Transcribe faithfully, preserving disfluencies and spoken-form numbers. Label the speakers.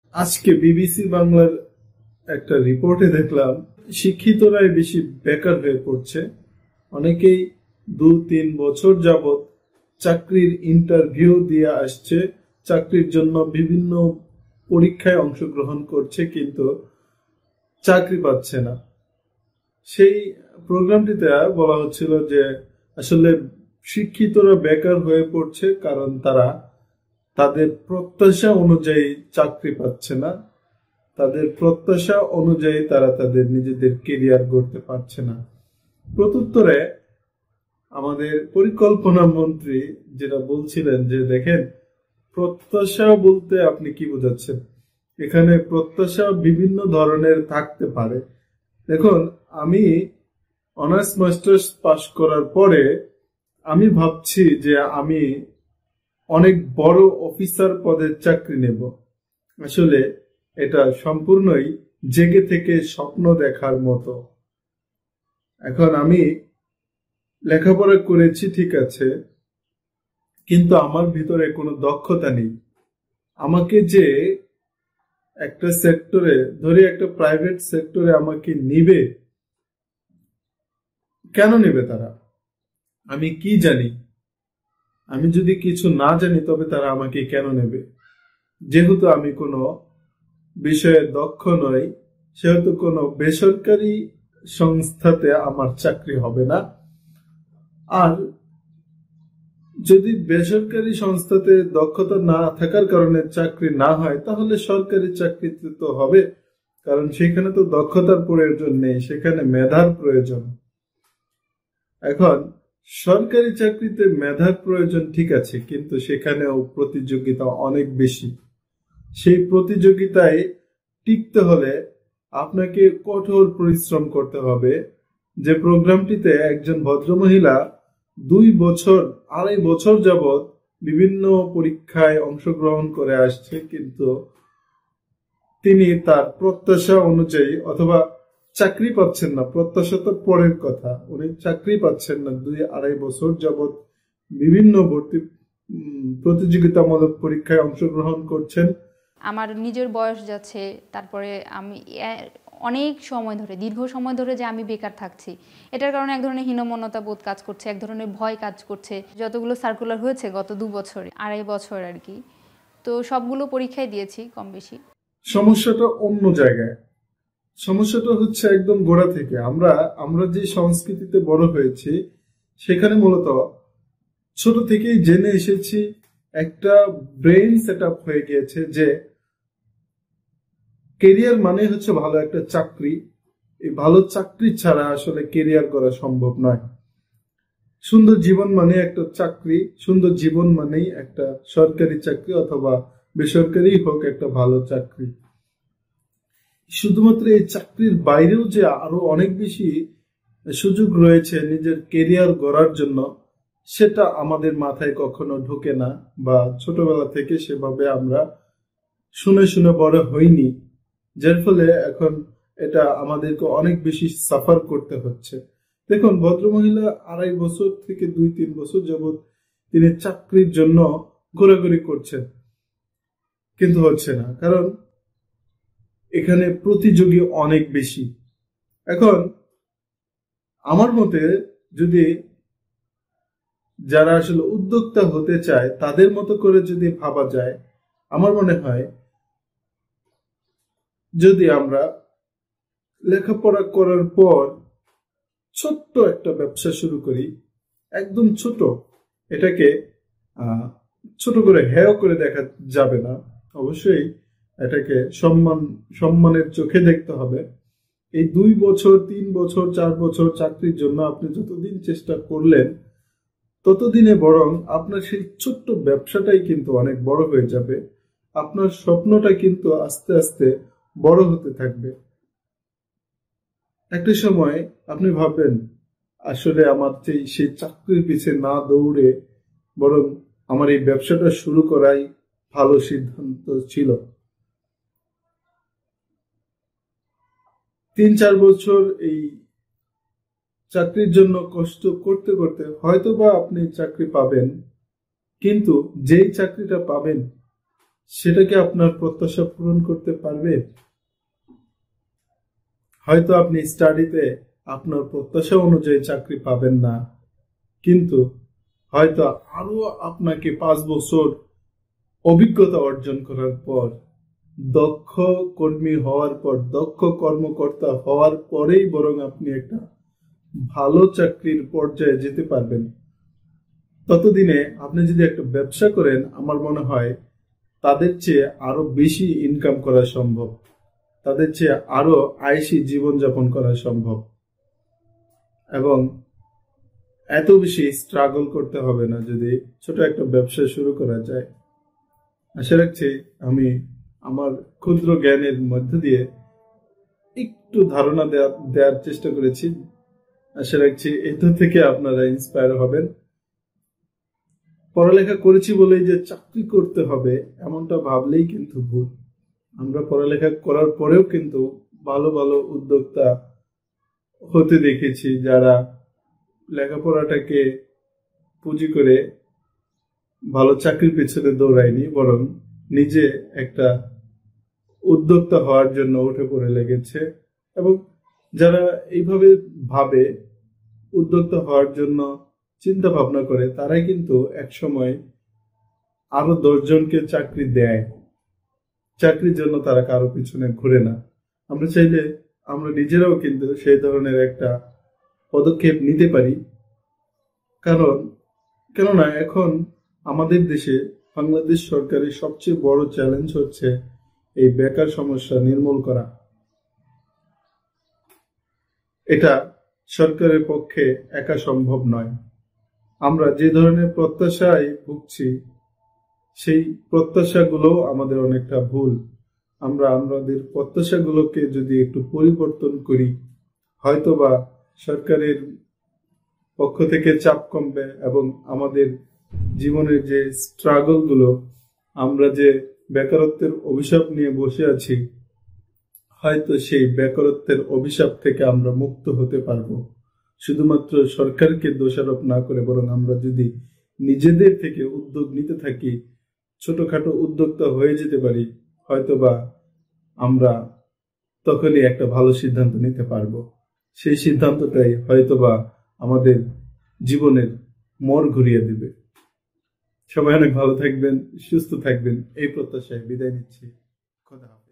Speaker 1: আজকে বিবিসি বাংলার একটা রিপোর্টে দেখলাম শিক্ষিতরাই বেশি বেকার হয়ে পড়ছে। অনেকেই দু তিন বছর যাবত চাকরির ইন্টারভিউ দিয়ে আসছে, চাকরির জন্য বিভিন্ন পরীক্ষায় অংশগ্রহণ করছে, কিন্তু চাকরি পাচ্ছে না। সেই প্রোগ্রামটিতে বলা হচ্ছিল যে আসলে শিক্ষিতরা বেকার হয়ে পড়ছে কারণ তারা তাদের প্রত্যাশা অনুযায়ী চাকরি পাচ্ছে না, তাদের প্রত্যাশা অনুযায়ী তারা তাদের নিজেদের কেরিয়ার গড়তে পারছে না। প্রত্যুত্তরে আমাদের পরিকল্পনা মন্ত্রী যেটা বলছিলেন যে দেখেন, প্রত্যাশা বলতে আপনি কি বোঝাচ্ছেন? এখানে প্রত্যাশা বিভিন্ন ধরনের থাকতে পারে। দেখুন, আমি অনার্স মাস্টার্স পাশ করার পরে আমি ভাবছি যে আমি অনেক বড় অফিসার পদের চাকরি নেব। আসলে এটা সম্পূর্ণই জেগে থেকে স্বপ্ন দেখার মতো। এখন আমি লেখাপড়া করেছি ঠিক আছে, কিন্তু আমার ভিতরে কোনো দক্ষতা নেই। আমাকে যে একটা সেক্টরে, ধরি একটা প্রাইভেট সেক্টরে আমাকে নিবে, কেন নেবে তারা? আমি কি জানি? আমি যদি কিছু না জানি তবে তারা আমাকে কেন নেবে? যেহেতু আমি কোনো বিষয়ে দক্ষ নই, সেহেতু কোনো বেসরকারি সংস্থাতে আমার চাকরি হবে না। আর যদি বেসরকারি সংস্থাতে দক্ষতা না থাকার কারণে চাকরি না হয়, তাহলে সরকারি চাকরিতে তো হবে, কারণ সেখানে তো দক্ষতার প্রয়োজন নেই, সেখানে মেধার প্রয়োজন। এখন সরকারি চাকরিতে মেধার প্রয়োজন ঠিক আছে, কিন্তু সেখানেও প্রতিযোগিতা অনেক বেশি। সেই প্রতিযোগিতায় টিকতে হলে আপনাকে কঠোর পরিশ্রম করতে হবে। যে প্রোগ্রামটিতে একজন ভদ্রমহিলা দুই বছর আড়াই বছর যাবৎ বিভিন্ন পরীক্ষায় অংশগ্রহণ করে আসছে, কিন্তু তিনি তার প্রত্যাশা অনুযায়ী অথবা চাকরি পাচ্ছেন না। প্রত্যাশা তো পরের কথা, উনি চাকরি পাচ্ছেন না। দুই আড়াই বছর যাবৎ বিভিন্ন ভর্তি প্রতিযোগিতামূলক পরীক্ষায় অংশগ্রহণ করছেন।
Speaker 2: আমার নিজের বয়স যাচ্ছে, তারপরে আমি অনেক সময় ধরে, দীর্ঘ সময় ধরে যে আমি বেকার থাকছি, এটার কারণে এক ধরনের হীনমন্যতা বোধ কাজ করছে, এক ধরনের ভয় কাজ করছে। যতগুলো সার্কুলার হয়েছে গত দু বছর আড়াই বছর আর কি, তো সবগুলো পরীক্ষায় দিয়েছি কম বেশি।
Speaker 1: সমস্যাটা অন্য জায়গায়। সমস্যাটা হচ্ছে একদম গোড়া থেকে। আমরা আমরা যে সংস্কৃতিতে বড় হয়েছি, সেখানে মূলত ছোট থেকেই জেনে এসেছি, একটা ব্রেইন সেট আপ হয়ে গিয়েছে যে কেরিয়ার মানে হচ্ছে ভালো একটা চাকরি। এই ভালো চাকরি ছাড়া আসলে কেরিয়ার করা সম্ভব নয়। সুন্দর জীবন মানে একটা চাকরি, সুন্দর জীবন মানেই একটা সরকারি চাকরি অথবা বেসরকারি হোক একটা ভালো চাকরি। শুধুমাত্র এই চাকরির বাইরেও যে আরো অনেক বেশি সুযোগ রয়েছে নিজের কেরিয়ার গড়ার জন্য, সেটা আমাদের মাথায় কখনো ঢোকে না, বা ছোটবেলা থেকে সেভাবে আমরা শুনে শুনে বড় হইনি, যার ফলে এখন এটা আমাদেরকে অনেক বেশি সাফার করতে হচ্ছে। দেখুন, ভদ্রমহিলা আড়াই বছর থেকে দুই তিন বছর যাবৎ তিনি চাকরির জন্য ঘোরাঘুরি করছেন, কিন্তু হচ্ছে না, কারণ এখানে প্রতিযোগী অনেক বেশি। এখন আমার মতে, যদি যারা আসলে উদ্যোক্তা হতে চায় তাদের মতো করে যদি ভাবা যায়, আমার মনে হয় যদি আমরা লেখাপড়া করার পর ছোট্ট একটা ব্যবসা শুরু করি, একদম ছোট, এটাকে আহ ছোট করে হেয় করে দেখা যাবে না, অবশ্যই এটাকে সম্মান সম্মানের চোখে দেখতে হবে। এই দুই বছর তিন বছর চার বছর চাকরির জন্য আপনি যতদিন চেষ্টা করলেন, ততদিনে বরং আপনার সেই ছোট্ট ব্যবসাটাই কিন্তু অনেক বড় হয়ে যাবে। আপনার স্বপ্নটা কিন্তু আস্তে আস্তে বড় হতে থাকবে। একটা সময় আপনি ভাববেন, আসলে আমার সেই চাকরির পিছে না দৌড়ে বরং আমার এই ব্যবসাটা শুরু করাই ভালো সিদ্ধান্ত ছিল। তিন চার বছর এই চাকরির জন্য কষ্ট করতে করতে হয়তো বা আপনি চাকরি পাবেন, কিন্তু যেই চাকরিটা পাবেন সেটা কি আপনার প্রত্যাশা পূরণ করতে পারবে? হয়তো আপনি স্টাডিতে আপনার প্রত্যাশা অনুযায়ী চাকরি পাবেন না, কিন্তু হয়তো আরো আপনাকে পাঁচ বছর অভিজ্ঞতা অর্জন করার পর, দক্ষ কর্মী হওয়ার পর, দক্ষ কর্মকর্তা হওয়ার পরেই বরং আপনি একটা ভালো চাকরির পর্যায়ে যেতে পারবেন। ততদিনে আপনি যদি একটা ব্যবসা করেন, আমার মনে হয় তাদের চেয়ে আরো বেশি ইনকাম করা সম্ভব, তাদের চেয়ে আরো আয়সী জীবনযাপন করা সম্ভব, এবং এত বেশি স্ট্রাগল করতে হবে না যদি ছোট একটা ব্যবসা শুরু করা যায়। আশা রাখছি আমি আমার ক্ষুদ্র জ্ঞানের মধ্য দিয়ে একটু ধারণা দেওয়ার চেষ্টা করেছি। আশা রাখছি এটা থেকে আপনারা ইন্সপায়ার হবেন। পড়ালেখা করেছি বলেই যে চাকরি করতে হবে এমনটা ভাবলেই কিন্তু ভুল। আমরা পড়ালেখা করার পরেও কিন্তু ভালো ভালো উদ্যোক্তা হতে দেখেছি, যারা লেখাপড়াটাকে পুঁজি করে ভালো চাকরির পেছনে দৌড়ায়নি, বরং নিজে একটা উদ্যোক্তা হওয়ার জন্য উঠে পড়ে লেগেছে। এবং যারা এইভাবে ভাবে, উদ্যোক্তা হওয়ার জন্য চিন্তা ভাবনা করে, তারাই কিন্তু এক সময় আরো দশজনকে চাকরি দেয়। চাকরির জন্য তারা কারো পিছনে ঘুরে না। আমরা চাইলে আমরা নিজেরাও কিন্তু সেই ধরনের একটা পদক্ষেপ নিতে পারি। কারণ কেননা এখন আমাদের দেশে বাংলাদেশ সরকারের সবচেয়ে বড় চ্যালেঞ্জ হচ্ছে এই বেকার সমস্যা নির্মূল করা। এটা সরকারের পক্ষে একা সম্ভব নয়। আমরা যে ধরনের প্রত্যাশায় ভুগছি, সেই প্রত্যাশাগুলো আমাদের অনেকটা ভুল। আমরা আমাদের প্রত্যাশাগুলোকে যদি একটু পরিবর্তন করি, হয়তোবা সরকারের পক্ষ থেকে চাপ কমবে এবং আমাদের জীবনের যে স্ট্রাগল গুলো, আমরা যে বেকারত্বের অভিশাপ নিয়ে বসে আছি, হয়তো সেই বেকারত্বের অভিশাপ থেকে আমরা মুক্ত হতে পারবো। শুধুমাত্র সরকারকে দোষারোপ না করে, বরং আমরা যদি নিজেদের থেকে উদ্যোগ নিতে থাকি, ছোটখাটো উদ্যোক্তা হয়ে যেতে পারি, হয়তোবা আমরা তখনই একটা ভালো সিদ্ধান্ত নিতে পারবো। সেই সিদ্ধান্তটাই হয়তোবা আমাদের জীবনের মোড় ঘুরিয়ে দেবে। সবাই অনেক ভালো থাকবেন, সুস্থ থাকবেন, এই প্রত্যাশায় বিদায় নিচ্ছি। খোদা হাফেজ।